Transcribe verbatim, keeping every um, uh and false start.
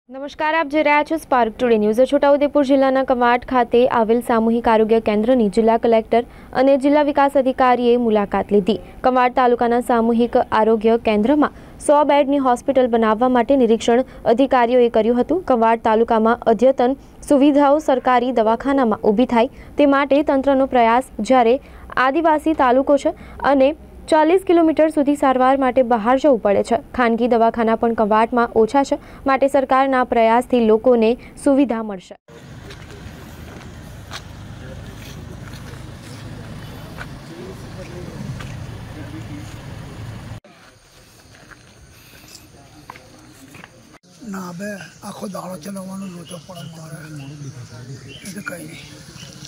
नमस्कार, आप જોઈ રહ્યા છો સ્પાર્ક ટુડે ન્યૂઝ। છોટાઉદેપુર જિલ્લાના કવાંટ ખાતે આવેલ સામૂહિક આરોગ્ય કેન્દ્રની જિલ્લા કલેક્ટર અને જિલ્લા વિકાસ અધિકારીએ મુલાકાત લીધી। કવાંટ તાલુકાના સામૂહિક આરોગ્ય કેન્દ્રમાં સો બેડની હોસ્પિટલ બનાવવા માટે નિરીક્ષણ અધિકારીઓએ કર્યું હતું। કવાંટ તાલુકામાં અદ્યતન સુવિધાઓ સરકારી દવાખાનામાં ઊભી થાય તે માટે તંત્રનો પ્રયાસ। જ્યારે આદિવાસી તાલુકો છે અને चालीस किलोमीटर सुधी सारवार माटे बहार जवुं पड़े छे। खानगी दवाखाना पण कवांटमां ओछा छे, माटे सरकारना प्रयासथी लोकोने सुविधा मळशे। ना बे आखो दाड़ो चलाववानो लोचो पड़े मारे, ए तो कई नहीं।